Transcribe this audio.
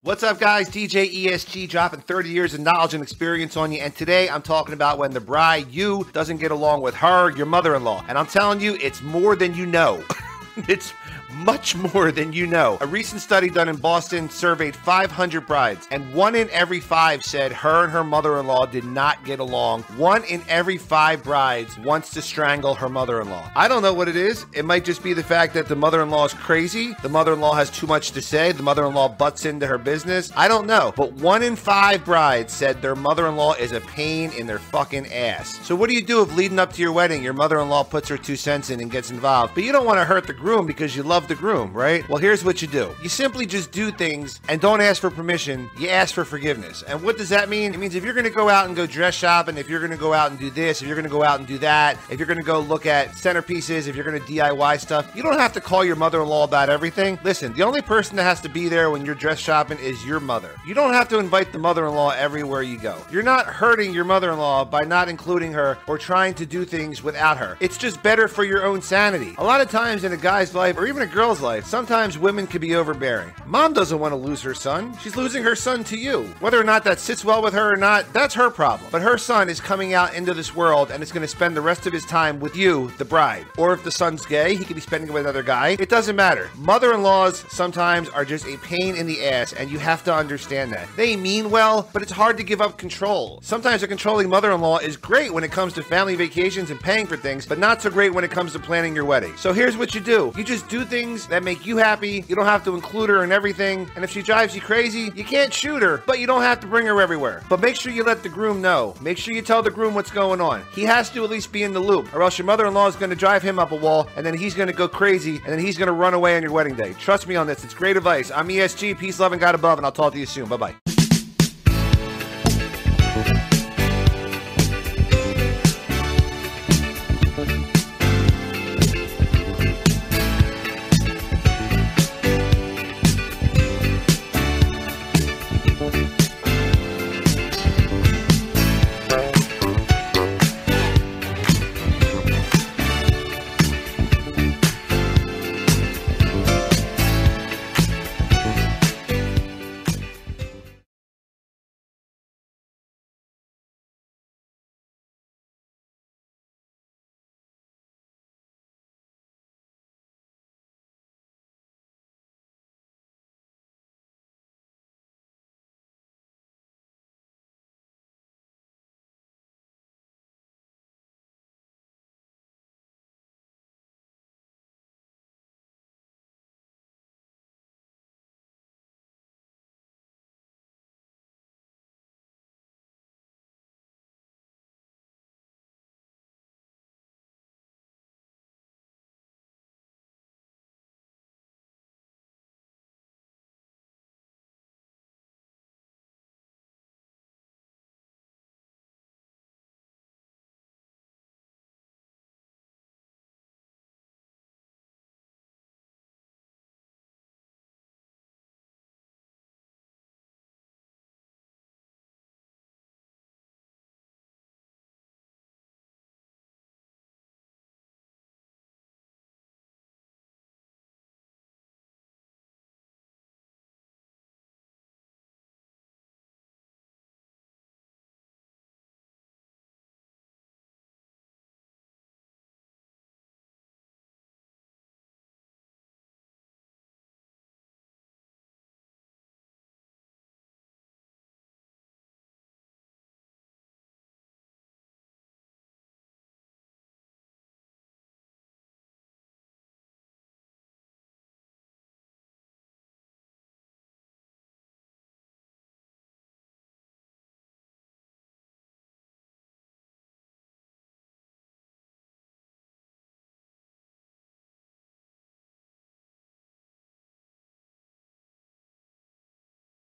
What's up, guys? DJ ESG dropping 30 years of knowledge and experience on you. And today I'm talking about when the bride, you, doesn't get along with her, your mother-in-law. And I'm telling you, it's more than you know. It's much more than you know. A recent study done in Boston surveyed 500 brides, and 1 in every 5 said her and her mother-in-law did not get along. 1 in every 5 brides wants to strangle her mother-in-law. I don't know what it is. It might just be the fact that the mother-in-law is crazy. The mother-in-law has too much to say. The mother-in-law butts into her business. I don't know. But 1 in 5 brides said their mother-in-law is a pain in their fucking ass. So what do you do if leading up to your wedding, your mother-in-law puts her 2 cents in and gets involved, but you don't want to hurt the groom because you love the groom, right? Well, here's what you do. You simply just do things and don't ask for permission. You ask for forgiveness. And what does that mean? It means if you're going to go out and go dress shopping, if you're going to go out and do this, if you're going to go out and do that, if you're going to go look at centerpieces, if you're going to DIY stuff, you don't have to call your mother-in-law about everything. Listen, the only person that has to be there when you're dress shopping is your mother. You don't have to invite the mother-in-law everywhere you go. You're not hurting your mother-in-law by not including her or trying to do things without her. It's just better for your own sanity. A lot of times in a guy's life, or even a girl's life, sometimes women can be overbearing. Mom doesn't want to lose her son. She's losing her son to you. Whether or not that sits well with her or not, that's her problem. But her son is coming out into this world and is going to spend the rest of his time with you, the bride. Or if the son's gay, he could be spending it with another guy. It doesn't matter. Mother-in-laws sometimes are just a pain in the ass, and you have to understand that. They mean well, but it's hard to give up control. Sometimes a controlling mother-in-law is great when it comes to family vacations and paying for things, but not so great when it comes to planning your wedding. So here's what you do. You just do things that make you happy. You don't have to include her in everything. And if she drives you crazy, you can't shoot her, but you don't have to bring her everywhere. But make sure you let the groom know. Make sure you tell the groom what's going on. He has to at least be in the loop, or else your mother-in-law is going to drive him up a wall, and then he's going to go crazy, and then he's going to run away on your wedding day. Trust me on this. It's great advice. I'm ESG. Peace, love, and God above, and I'll talk to you soon. Bye-bye.